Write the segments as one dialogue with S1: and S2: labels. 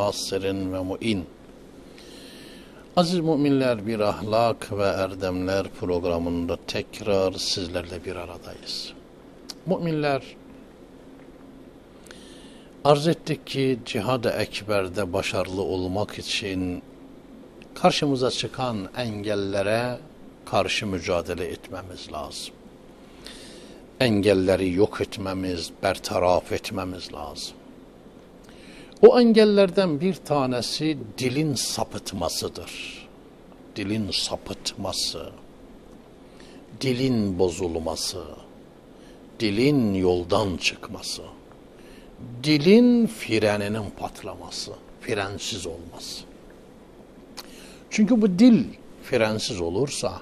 S1: Nasirin ve mu'in. Aziz müminler, bir ahlak ve erdemler programında tekrar sizlerle bir aradayız. Müminler, arz ettik ki cihad-ı ekberde başarılı olmak için karşımıza çıkan engellere karşı mücadele etmemiz lazım. Engelleri yok etmemiz, bertaraf etmemiz lazım. O engellerden bir tanesi dilin sapıtmasıdır. Dilin sapıtması, dilin bozulması, dilin yoldan çıkması, dilin freninin patlaması, frensiz olması. Çünkü bu dil frensiz olursa,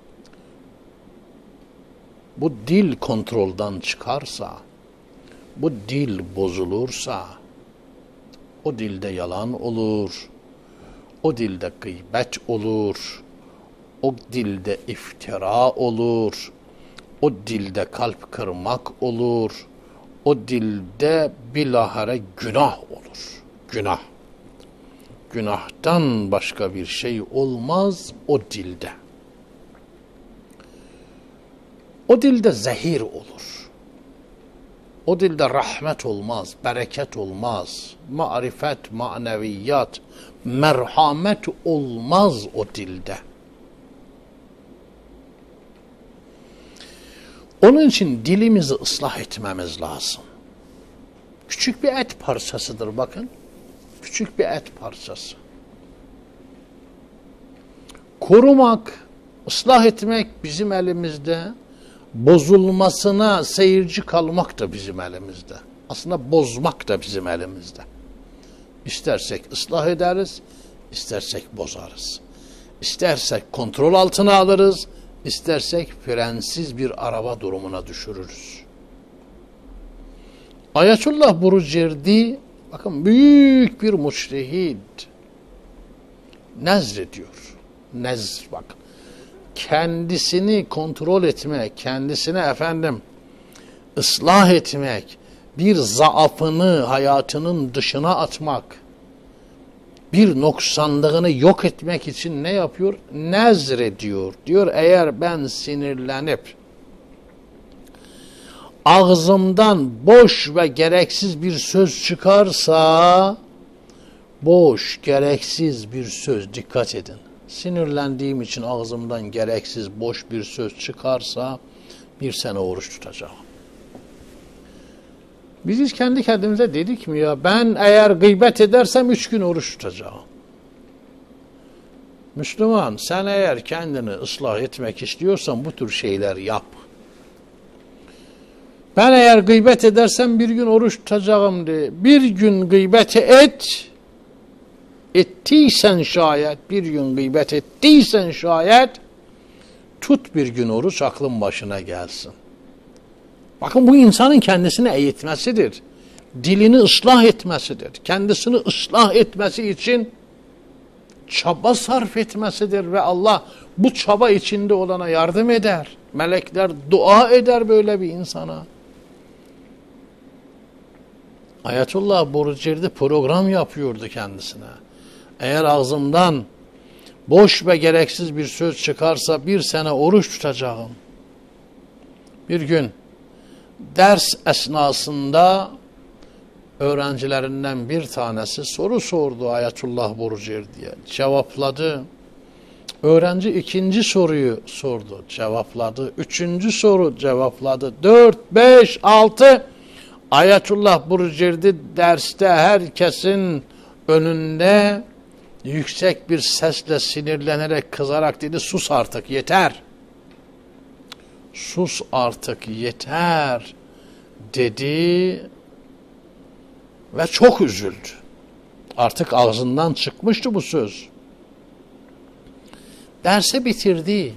S1: bu dil kontrolden çıkarsa, bu dil bozulursa, o dilde yalan olur, o dilde gıybet olur, o dilde iftira olur, o dilde kalp kırmak olur, o dilde bilahare günah olur. Günah. Günahtan başka bir şey olmaz o dilde. O dilde zehir olur. O dilde rahmet olmaz, bereket olmaz, marifet, maneviyat, merhamet olmaz o dilde. Onun için dilimizi ıslah etmemiz lazım. Küçük bir et parçasıdır bakın. Küçük bir et parçası. Korumak, ıslah etmek bizim elimizde. Bozulmasına seyirci kalmak da bizim elimizde. Aslında bozmak da bizim elimizde. İstersek ıslah ederiz, istersek bozarız. İstersek kontrol altına alırız, istersek frensiz bir araba durumuna düşürürüz. Ayetullah Burucerdi, bakın büyük bir müştehid, nezrediyor. Nezr, bakın. Kendisini kontrol etmek, kendisine ıslah etmek, bir zaafını hayatının dışına atmak, bir noksanlığını yok etmek için ne yapıyor? Nezrediyor. Diyor eğer ben sinirlenip ağzımdan boş ve gereksiz bir söz çıkarsa, boş, gereksiz bir söz, dikkat edin. Sinirlendiğim için ağzımdan gereksiz, boş bir söz çıkarsa 1 sene oruç tutacağım. Biz hiç kendi kendimize dedik mi ya, ben eğer gıybet edersem 3 gün oruç tutacağım. Müslüman, sen eğer kendini ıslah etmek istiyorsan bu tür şeyler yap. Ben eğer gıybet edersem 1 gün oruç tutacağım de. 1 gün gıybeti ettiysen şayet, 1 gün gıybet ettiysen şayet, tut 1 gün oruç, aklın başına gelsin. Bakın bu insanın kendisini eğitmesidir. Dilini ıslah etmesidir. Kendisini ıslah etmesi için çaba sarf etmesidir ve Allah bu çaba içinde olana yardım eder. Melekler dua eder böyle bir insana. Ayetullah Burucerdi program yapıyordu kendisine. Eğer ağzımdan boş ve gereksiz bir söz çıkarsa 1 sene oruç tutacağım. Bir gün ders esnasında öğrencilerinden bir tanesi soru sordu Ayetullah Burucerdi'ye. Cevapladı. Öğrenci 2. soruyu sordu. Cevapladı. 3. soru cevapladı. 4, 5, 6. Ayetullah Burucerdi derste herkesin önünde yüksek bir sesle sinirlenerek, kızarak dedi, sus artık yeter. Sus artık yeter dedi ve çok üzüldü. Artık ağzından çıkmıştı bu söz. Dersi bitirdi.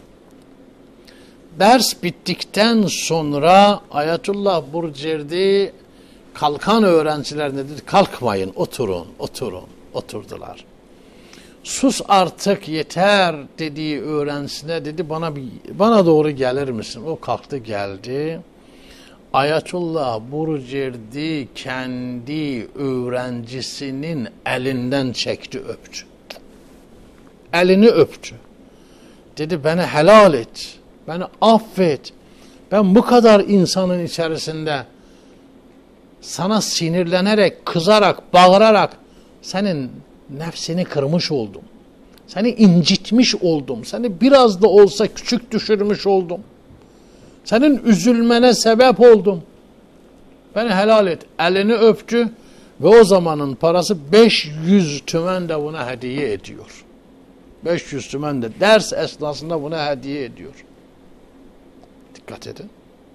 S1: Ders bittikten sonra Ayetullah Burucerdi kalkan öğrencilerine dedi, kalkmayın, oturdular. Sus artık yeter dediği öğrencisine dedi, bana doğru gelir misin? O kalktı geldi. Ayetullah Burucerdi kendi öğrencisinin elinden çekti, öptü. Elini öptü. Dedi beni helal et, beni affet. Ben bu kadar insanın içerisinde sana sinirlenerek, kızarak, bağırarak senin nefsini kırmış oldum. Seni incitmiş oldum. Seni biraz da olsa küçük düşürmüş oldum. Senin üzülmene sebep oldum. Beni helal et. Elini öptü ve o zamanın parası 500 tümen de buna hediye ediyor. 500 tümen de ders esnasında buna hediye ediyor. Dikkat edin.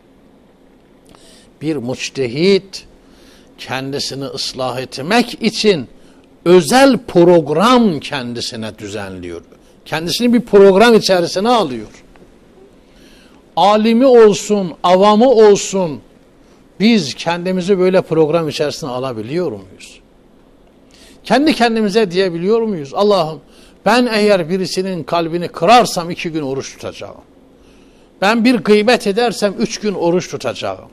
S1: Bir müçtehit kendisini ıslah etmek için özel program kendisine düzenliyor. Kendisini bir program içerisine alıyor. Alimi olsun, avamı olsun, biz kendimizi böyle program içerisine alabiliyor muyuz? Kendi kendimize diyebiliyor muyuz? Allah'ım ben eğer birisinin kalbini kırarsam 2 gün oruç tutacağım. Ben bir gıybet edersem 3 gün oruç tutacağım.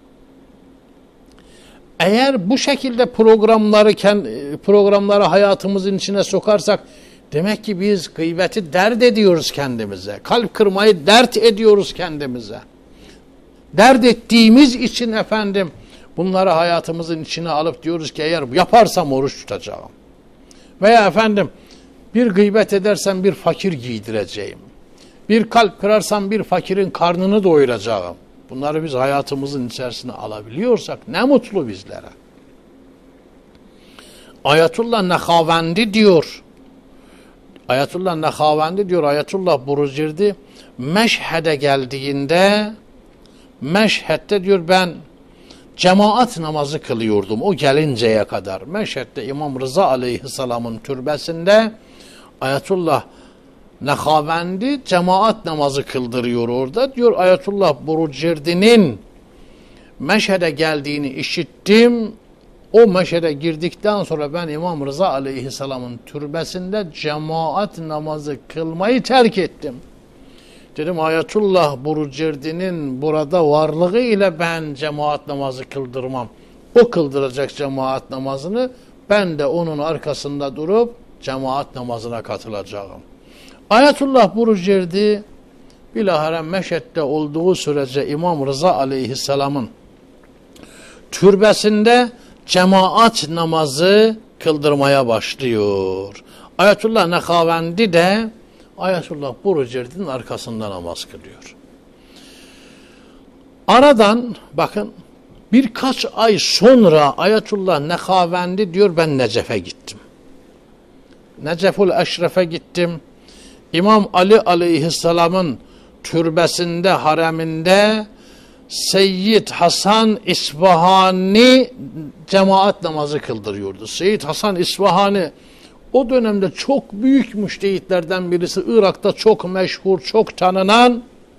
S1: Eğer bu şekilde programları hayatımızın içine sokarsak, demek ki biz gıybeti dert ediyoruz kendimize. Kalp kırmayı dert ediyoruz kendimize. Dert ettiğimiz için efendim bunları hayatımızın içine alıp diyoruz ki eğer yaparsam oruç tutacağım. Veya efendim bir gıybet edersem bir fakir giydireceğim. Bir kalp kırarsam bir fakirin karnını doyuracağım. Bunları biz hayatımızın içerisine alabiliyorsak ne mutlu bizlere. Ayetullah Nekhavendi diyor. Ayetullah Burucerdi Meşhed'e geldiğinde, Meşhed'de diyor ben cemaat namazı kılıyordum o gelinceye kadar. Meşhed'de İmam Rıza Aleyhisselam'ın türbesinde Ayetullah Nekhavendi cemaat namazı kıldırıyor orada. Diyor Ayetullah Burucerdi'nin Meşhed'e geldiğini işittim. O meşhede girdikten sonra ben İmam Rıza Aleyhisselam'ın türbesinde cemaat namazı kılmayı terk ettim. Dedim Ayetullah Burucerdi'nin burada varlığı ile ben cemaat namazı kıldırmam. O kıldıracak cemaat namazını, ben de onun arkasında durup cemaat namazına katılacağım. Ayetullah Burucerdi bilahare Meşhed'de olduğu sürece İmam Rıza Aleyhisselam'ın türbesinde cemaat namazı kıldırmaya başlıyor. Ayetullah Nekhavendi de Ayetullah Burucerdi'nin arkasında namaz kılıyor. Aradan bakın birkaç ay sonra Ayetullah Nekhavendi diyor ben Necef'e gittim. Neceful Eşref'e gittim. İmam Ali Aleyhisselam'ın türbesinde, hareminde Seyyid Hasan İsfahani cemaat namazı kıldırıyordu. Seyyid Hasan İsfahani o dönemde çok büyük müştehitlerden birisi, Irak'ta çok meşhur, çok tanınan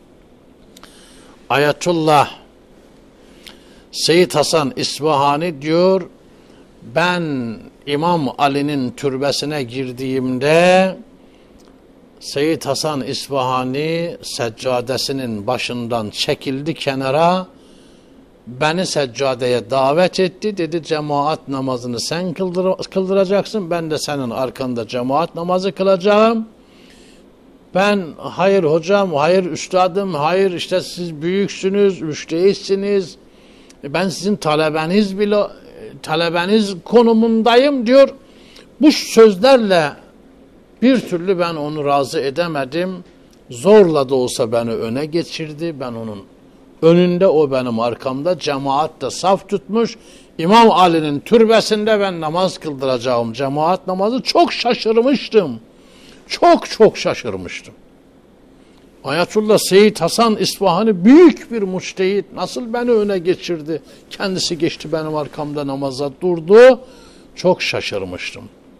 S1: Ayetullah Seyyid Hasan İsfahani diyor ben İmam Ali'nin türbesine girdiğimde Seyyid Hasan İsfahani seccadesinin başından çekildi kenara, beni seccadeye davet etti, dedi cemaat namazını sen kıldıracaksın, ben de senin arkanda cemaat namazı kılacağım. Ben hayır hocam, hayır üstadım, hayır işte siz büyüksünüz, müştehitsiniz, ben sizin talebeniz konumundayım diyor. Bu sözlerle bir türlü ben onu razı edemedim. Zorla da olsa beni öne geçirdi. Ben onun önünde, o benim arkamda. Cemaat da saf tutmuş. İmam Ali'nin türbesinde ben namaz kıldıracağım. Cemaat namazı. Çok şaşırmıştım. Çok şaşırmıştım. Ayetullah Seyyid Hasan İsfahani büyük bir müştehit. Nasıl beni öne geçirdi? Kendisi geçti benim arkamda namaza durdu. Çok şaşırmıştım.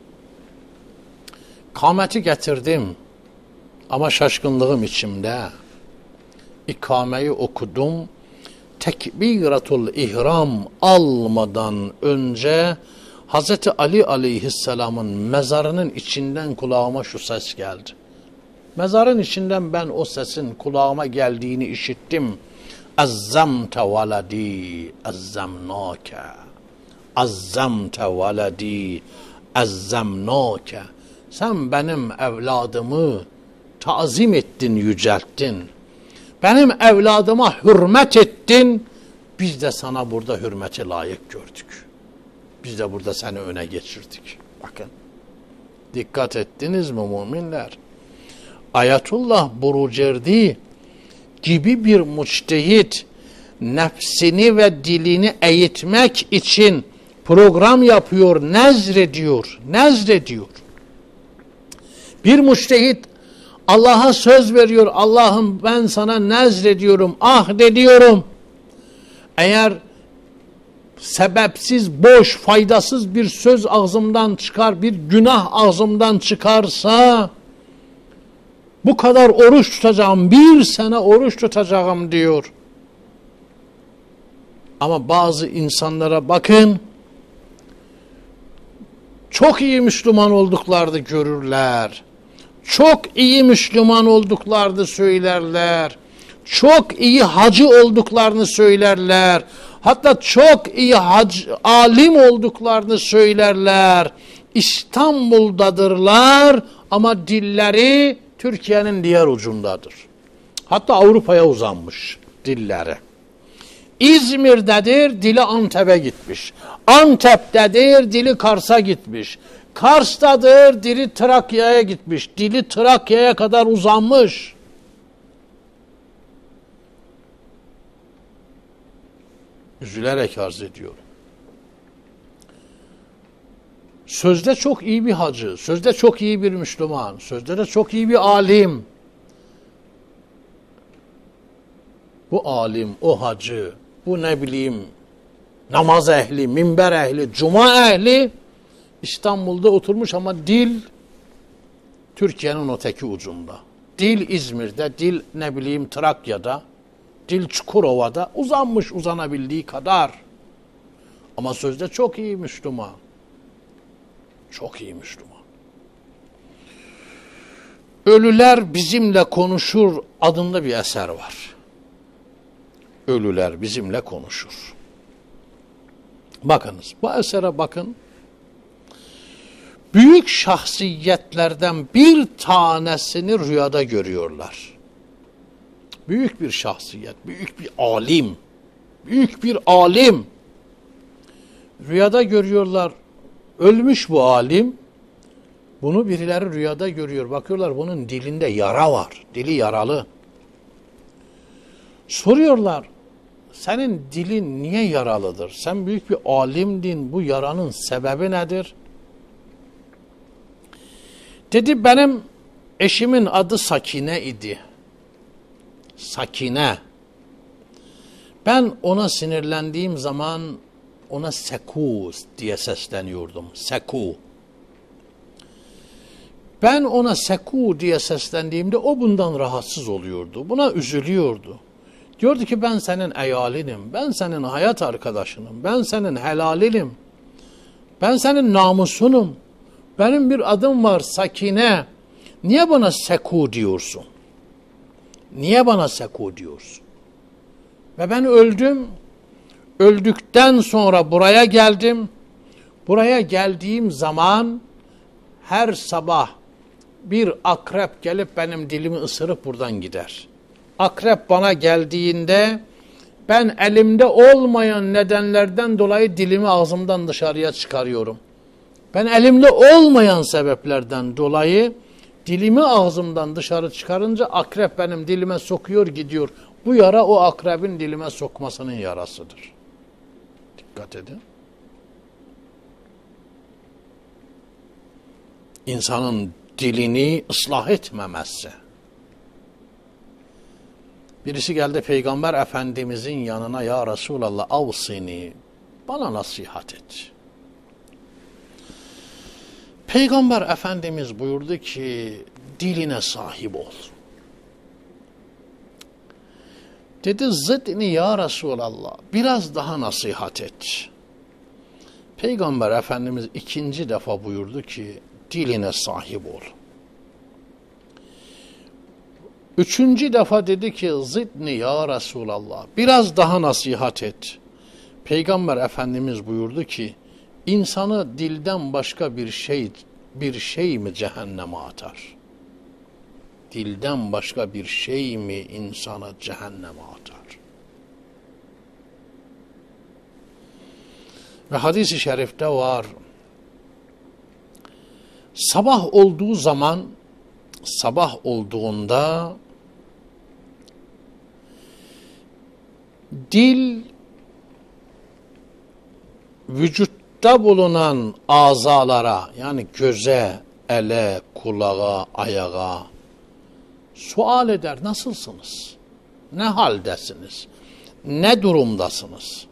S1: Kâmeti getirdim ama şaşkınlığım içimde. İkameyi okudum. Tekbiratul ihram almadan önce Hazreti Ali Aleyhisselam'ın mezarının içinden kulağıma şu ses geldi. Mezarın içinden ben o sesin kulağıma geldiğini işittim. Azzamte veledi azzamnake. Azzamte veledi azzamnake. Sen benim evladımı tazim ettin, yücelttin. Benim evladıma hürmet ettin. Biz de sana burada hürmeti layık gördük. Biz de burada seni öne geçirdik. Bakın. Dikkat ettiniz mi müminler? Ayetullah Burucerdi gibi bir müçtehit nefsini ve dilini eğitmek için program yapıyor, nezrediyor. Bir müçtehit Allah'a söz veriyor. Allah'ım ben sana nezrediyorum, ediyorum. Eğer sebepsiz, boş, faydasız bir söz ağzımdan çıkar, bir günah ağzımdan çıkarsa bu kadar oruç tutacağım, 1 sene oruç tutacağım diyor. Ama bazı insanlara bakın, çok iyi Müslüman olduklarını görürler. Çok iyi Müslüman olduklarını söylerler. Çok iyi hacı olduklarını söylerler. Hatta çok iyi alim olduklarını söylerler. İstanbul'dadırlar ama dilleri Türkiye'nin diğer ucundadır. Hatta Avrupa'ya uzanmış dilleri. İzmir'dedir, dili Antep'e gitmiş. Antep'tedir, dili Kars'a gitmiş. Kars'tadır, dili Trakya'ya gitmiş. Dili Trakya'ya kadar uzanmış. Üzülerek arz ediyorum. Sözde çok iyi bir hacı, sözde çok iyi bir Müslüman, sözde de çok iyi bir alim. Bu alim, o hacı, bu ne bileyim namaz ehli, minber ehli, cuma ehli İstanbul'da oturmuş ama dil Türkiye'nin öteki ucunda. Dil İzmir'de, dil ne bileyim Trakya'da, dil Çukurova'da uzanmış uzanabildiği kadar. Ama sözde çok iyi Müslüman. Çok iyi Müslüman. Ölüler bizimle konuşur adında bir eser var. Ölüler bizimle konuşur. Bakınız, bu esere bakın. Büyük şahsiyetlerden bir tanesini rüyada görüyorlar. Büyük bir şahsiyet, büyük bir alim. Büyük bir alim. Rüyada görüyorlar. Ölmüş bu alim. Bunu birileri rüyada görüyor. Bakıyorlar bunun dilinde yara var. Dili yaralı. Soruyorlar. Senin dilin niye yaralıdır? Sen büyük bir alimdin. Bu yaranın sebebi nedir? Dedi benim eşimin adı Sakine idi. Sakine. Ben ona sinirlendiğim zaman ona Seku diye sesleniyordum. Seku. Ben ona Seku diye seslendiğimde o bundan rahatsız oluyordu. Buna üzülüyordu. Diyordu ki ben senin eyalinim, ben senin hayat arkadaşınım, ben senin helalinim, ben senin namusunum. Benim bir adım var Sakine. Niye bana Seku diyorsun? Niye bana Seku diyorsun? Ve ben öldüm. Öldükten sonra buraya geldim. Buraya geldiğim zaman her sabah bir akrep gelip benim dilimi ısırıp buradan gider. Akrep bana geldiğinde ben elimde olmayan nedenlerden dolayı dilimi ağzımdan dışarıya çıkarıyorum. Ben elimde olmayan sebeplerden dolayı dilimi ağzımdan dışarı çıkarınca akrep benim dilime sokuyor gidiyor. Bu yara o akrebin dilime sokmasının yarasıdır. Dikkat edin. İnsanın dilini ıslah etmemesi. Birisi geldi Peygamber Efendimizin yanına, ya Resulallah avsini, bana nasihat et. Peygamber Efendimiz buyurdu ki diline sahip ol. Dedi zidni ya Resulallah, biraz daha nasihat et. Peygamber Efendimiz 2. defa buyurdu ki diline sahip ol. Üçüncü defa dedi ki zidni ya Resulallah, biraz daha nasihat et. Peygamber Efendimiz buyurdu ki insanı dilden başka bir şey mi cehenneme atar? Dilden başka bir şey mi insanı cehenneme atar? Ve hadis-i şerifte var. Sabah olduğunda dil vücutta bulunan azalara, yani göze, ele, kulağa, ayağa sual eder. Nasılsınız? Ne haldesiniz? Ne durumdasınız?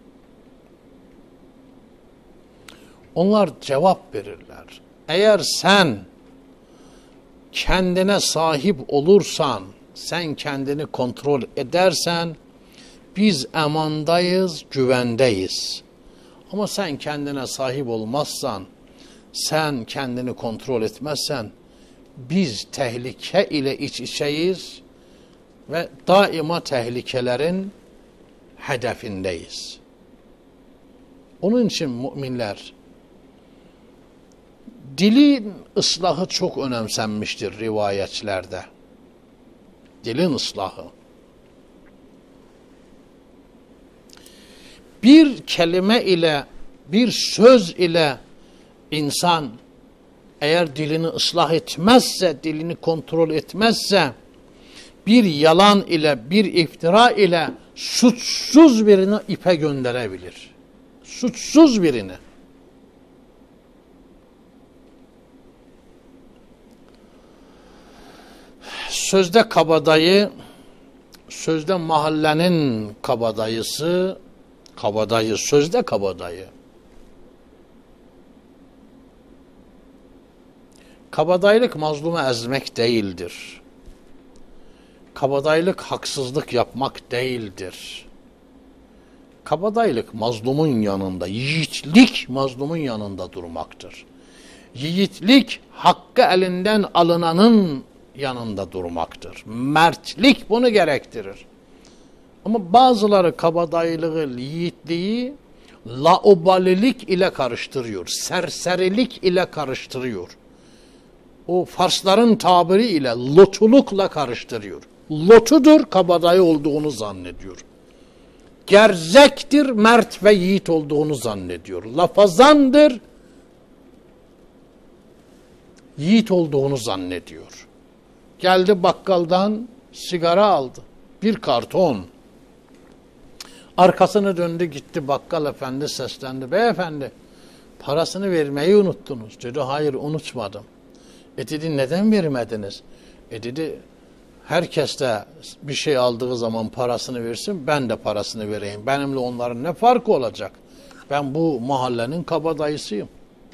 S1: Onlar cevap verirler. Eğer sen kendine sahip olursan, sen kendini kontrol edersen, biz emandayız, güvendeyiz. Ama sen kendine sahip olmazsan, sen kendini kontrol etmezsen, biz tehlike ile iç içeyiz ve daima tehlikelerin hedefindeyiz. Onun için müminler, dilin ıslahı çok önemsenmiştir rivayetlerde. Dilin ıslahı. Bir kelime ile, bir söz ile insan eğer dilini ıslah etmezse, dilini kontrol etmezse, bir yalan ile, bir iftira ile suçsuz birini ipe gönderebilir. Suçsuz birini. Sözde kabadayı, sözde mahallenin kabadayısı, sözde kabadayı. Kabadayılık mazlumu ezmek değildir. Kabadayılık haksızlık yapmak değildir. Kabadayılık mazlumun yanında, yiğitlik mazlumun yanında durmaktır. Yiğitlik hakkı elinden alınanın yanında durmaktır. Mertlik bunu gerektirir. Ama bazıları kabadayılığı, yiğitliği laubalilik ile karıştırıyor. Serserilik ile karıştırıyor. O Farsların tabiri ile lotulukla karıştırıyor. Lotudur, kabadayı olduğunu zannediyor. Gerzektir, mert ve yiğit olduğunu zannediyor. Lafazandır, yiğit olduğunu zannediyor. Geldi bakkaldan sigara aldı. Bir karton. Arkasını döndü gitti, bakkal efendi seslendi. Beyefendi, parasını vermeyi unuttunuz. Dedi hayır, unutmadım. Dedi neden vermediniz? Dedi herkes de bir şey aldığı zaman parasını versin, ben de parasını vereyim. Benimle onların ne farkı olacak? Ben bu mahallenin kabadayısıyım.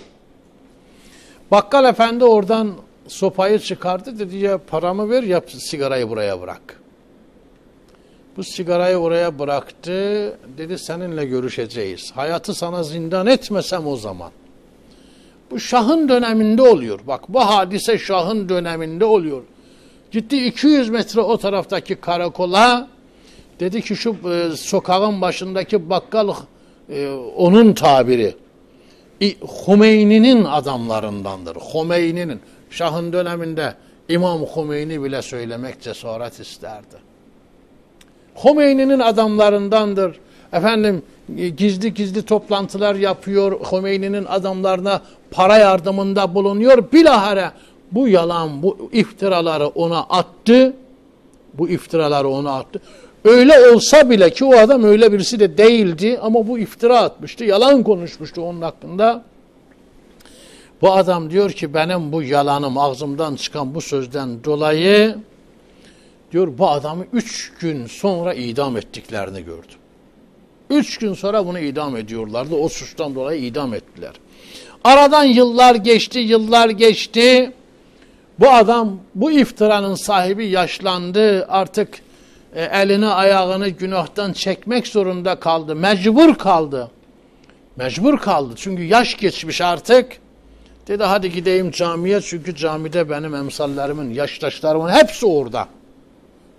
S1: Bakkal efendi oradan sopayı çıkardı, dedi ya paramı ver ya sigarayı buraya bırak. Bu sigarayı oraya bıraktı, dedi seninle görüşeceğiz. Hayatı sana zindan etmesem o zaman. Bu Şah'ın döneminde oluyor. Bak bu hadise Şah'ın döneminde oluyor. Gitti 200 metre o taraftaki karakola, dedi ki şu sokağın başındaki bakkal onun tabiri. Hümeyni'nin adamlarındandır. Hümeyni'nin. Şah'ın döneminde İmam Hümeyni bile söylemek cesaret isterdi. Hümeyni'nin adamlarındandır. Efendim gizli gizli toplantılar yapıyor. Hümeyni'nin adamlarına para yardımında bulunuyor. Bilahare bu yalan, bu iftiraları ona attı. Bu iftiraları ona attı. Öyle olsa bile ki o adam öyle birisi de değildi ama bu iftira atmıştı. Yalan konuşmuştu onun hakkında. Bu adam diyor ki benim bu yalanım, ağzımdan çıkan bu sözden dolayı diyor bu adamı 3 gün sonra idam ettiklerini gördüm. 3 gün sonra bunu idam ediyorlardı. O suçtan dolayı idam ettiler. Aradan yıllar geçti. Bu adam, bu iftiranın sahibi yaşlandı. Artık elini ayağını günahtan çekmek zorunda kaldı. Mecbur kaldı. Çünkü yaş geçmiş artık. Dedi hadi gideyim camiye çünkü camide benim emsallerimin, yaştaşlarımın hepsi orada.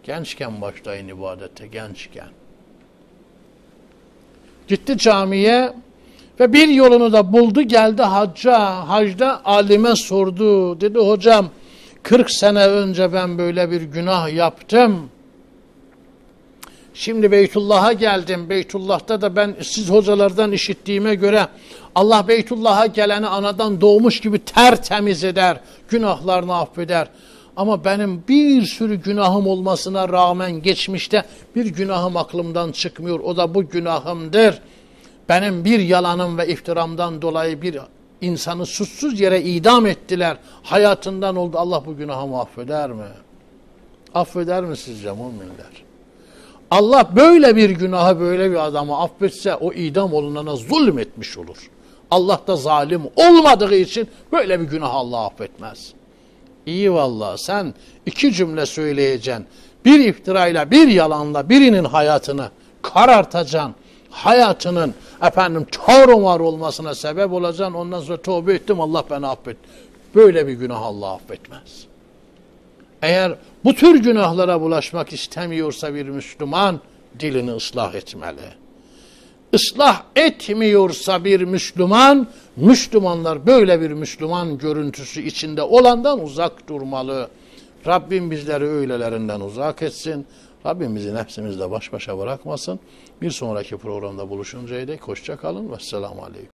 S1: Gençken başlayın ibadete, gençken. Gitti camiye ve bir yolunu da buldu, geldi hacca. Hacda alime sordu. Dedi hocam 40 sene önce ben böyle bir günah yaptım. Şimdi Beytullah'a geldim. Beytullah'ta da ben siz hocalardan işittiğime göre Allah Beytullah'a geleni anadan doğmuş gibi tertemiz eder. Günahlarını affeder. Ama benim bir sürü günahım olmasına rağmen geçmişte bir günahım aklımdan çıkmıyor. O da bu günahımdır. Benim bir yalanım ve iftiramdan dolayı bir insanı suçsuz yere idam ettiler. Hayatından oldu. Allah bu günahımı affeder mi? Affeder mi sizce müminler? Allah böyle bir günahı, böyle bir adamı affetse o idam olunana zulmetmiş olur. Allah da zalim olmadığı için böyle bir günah Allah affetmez. İyi vallahi sen iki cümle söyleyeceksin. Bir iftirayla, bir yalanla birinin hayatını karartacaksın. Hayatının tarumar olmasına sebep olacaksın. Ondan sonra tövbe ettim, Allah beni affet. Böyle bir günah Allah affetmez. Eğer bu tür günahlara bulaşmak istemiyorsa bir Müslüman dilini ıslah etmeli. Islah etmiyorsa bir Müslüman, Müslümanlar böyle bir Müslüman görüntüsü içinde olandan uzak durmalı. Rabbim bizleri öylelerinden uzak etsin. Rabbim bizi nefsimizle baş başa bırakmasın. Bir sonraki programda buluşuncaya dek hoşça kalın ve selamun aleyküm.